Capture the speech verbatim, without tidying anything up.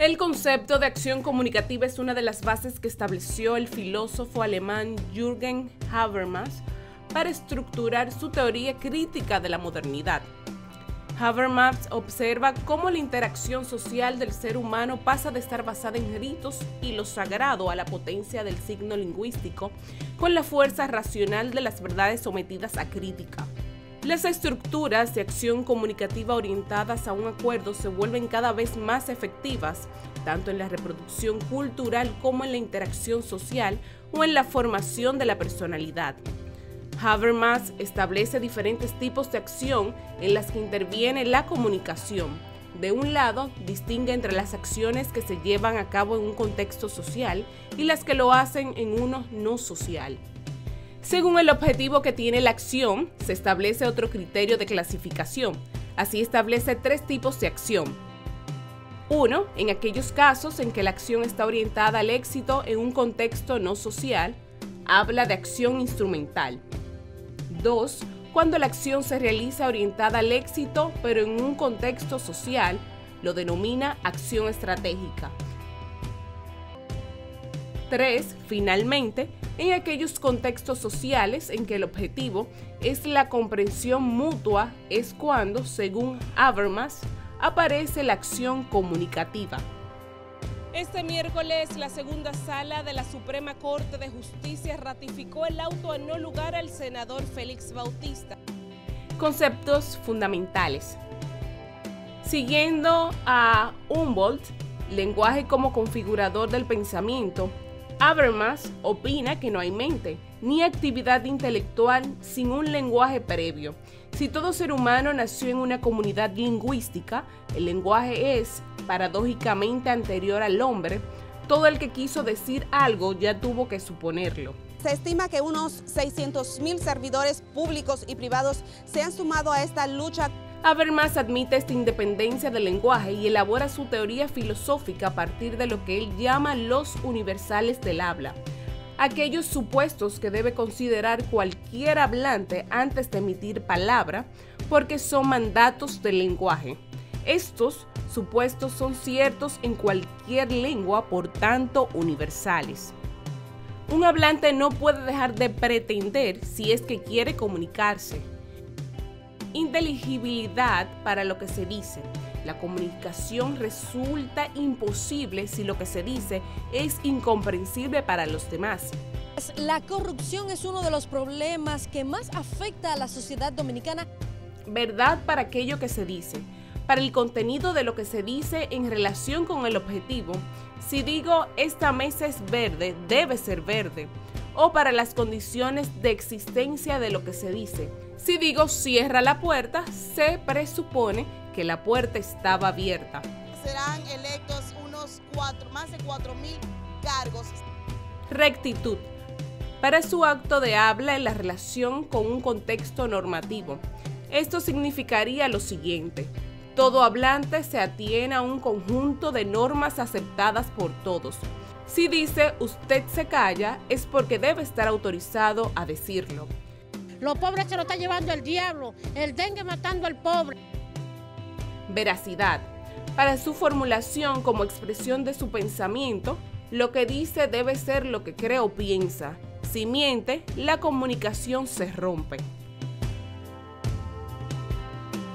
El concepto de acción comunicativa es una de las bases que estableció el filósofo alemán Jürgen Habermas para estructurar su teoría crítica de la modernidad. Habermas observa cómo la interacción social del ser humano pasa de estar basada en ritos y lo sagrado a la potencia del signo lingüístico, con la fuerza racional de las verdades sometidas a crítica. Las estructuras de acción comunicativa orientadas a un acuerdo se vuelven cada vez más efectivas, tanto en la reproducción cultural como en la interacción social o en la formación de la personalidad. Habermas establece diferentes tipos de acción en las que interviene la comunicación. De un lado, distingue entre las acciones que se llevan a cabo en un contexto social y las que lo hacen en uno no social. Según el objetivo que tiene la acción, se establece otro criterio de clasificación. Así establece tres tipos de acción. Uno, en aquellos casos en que la acción está orientada al éxito en un contexto no social, habla de acción instrumental. Dos, cuando la acción se realiza orientada al éxito, pero en un contexto social, lo denomina acción estratégica. Tres, finalmente, en aquellos contextos sociales en que el objetivo es la comprensión mutua, es cuando, según Habermas, aparece la acción comunicativa. Este miércoles, la segunda sala de la Suprema Corte de Justicia ratificó el auto en no lugar al senador Félix Bautista. Conceptos fundamentales. Siguiendo a Humboldt, lenguaje como configurador del pensamiento, Habermas opina que no hay mente ni actividad intelectual sin un lenguaje previo. Si todo ser humano nació en una comunidad lingüística, el lenguaje es, paradójicamente, anterior al hombre. Todo el que quiso decir algo ya tuvo que suponerlo. Se estima que unos seiscientos mil servidores públicos y privados se han sumado a esta lucha. Habermas admite esta independencia del lenguaje y elabora su teoría filosófica a partir de lo que él llama los universales del habla, aquellos supuestos que debe considerar cualquier hablante antes de emitir palabra, porque son mandatos del lenguaje. Estos supuestos son ciertos en cualquier lengua, por tanto universales. Un hablante no puede dejar de pretender si es que quiere comunicarse. Inteligibilidad para lo que se dice. La comunicación resulta imposible si lo que se dice es incomprensible para los demás. La corrupción es uno de los problemas que más afecta a la sociedad dominicana. Verdad para aquello que se dice. Para el contenido de lo que se dice en relación con el objetivo. Si digo esta mesa es verde, debe ser verde. O para las condiciones de existencia de lo que se dice. Si digo cierra la puerta, se presupone que la puerta estaba abierta. Serán electos unos cuatro, más de cuatro mil cargos. Rectitud. Para su acto de habla en la relación con un contexto normativo. Esto significaría lo siguiente. Todo hablante se atiene a un conjunto de normas aceptadas por todos. Si dice usted se calla, es porque debe estar autorizado a decirlo. Los pobres se lo está llevando el diablo, el dengue matando al pobre. Veracidad. Para su formulación como expresión de su pensamiento, lo que dice debe ser lo que cree o piensa. Si miente, la comunicación se rompe.